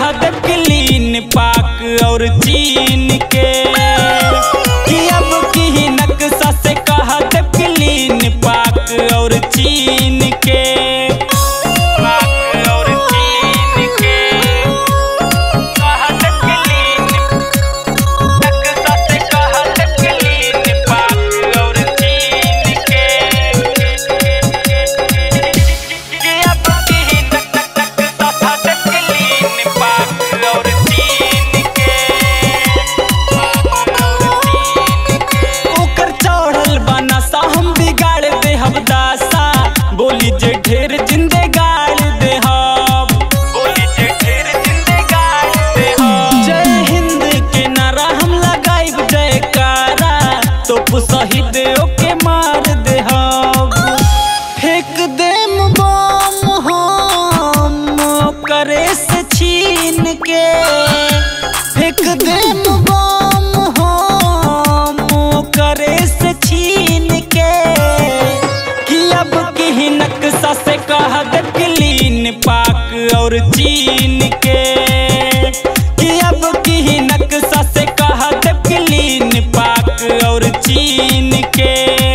कहा they clean पाक और चीन के, कि अब की नक्शा से कहा दे क्लीन पाक और चीन के। बोली जे ढेर जिंदे गाड़ दे हम, बोली जे ढेर जिंदे गाड़ दे हम। जय हिंद के नारा हम लगाइब जयकारा, तो शहीद के मार दे हम। फेंक दे बम हम करे से छीन के, फेंक दे बम हम करे से छीन के। नक्शा से कहा दे क्लीन पाक और चीन के, कि अब की नक्शा से कहा दे क्लीन पाक और चीन के।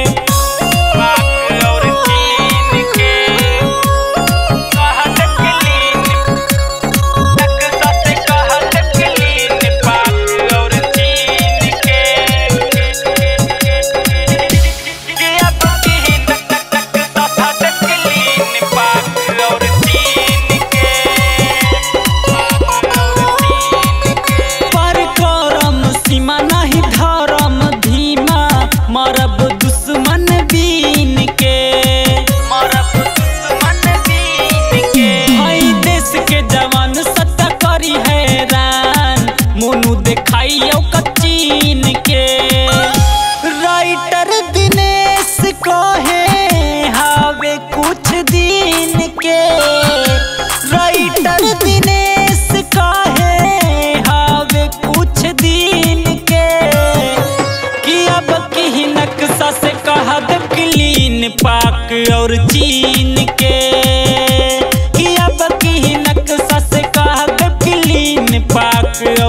मरब दुश्मन बीन के, मरब दुश्मन बीन के। भाई देश के जवान सत्ता करी हैरान, मोनू दिखाइयो कचीन के। राइटर दिनेश कहे हावे कुछ दिन के, राइटर दिनेश कहे हावे कुछ दिन के। कि अब की नक्शा से कहा दे क्लीन पाक और चीन के, कि अब की नक्शा से कहा दे क्लीन पाक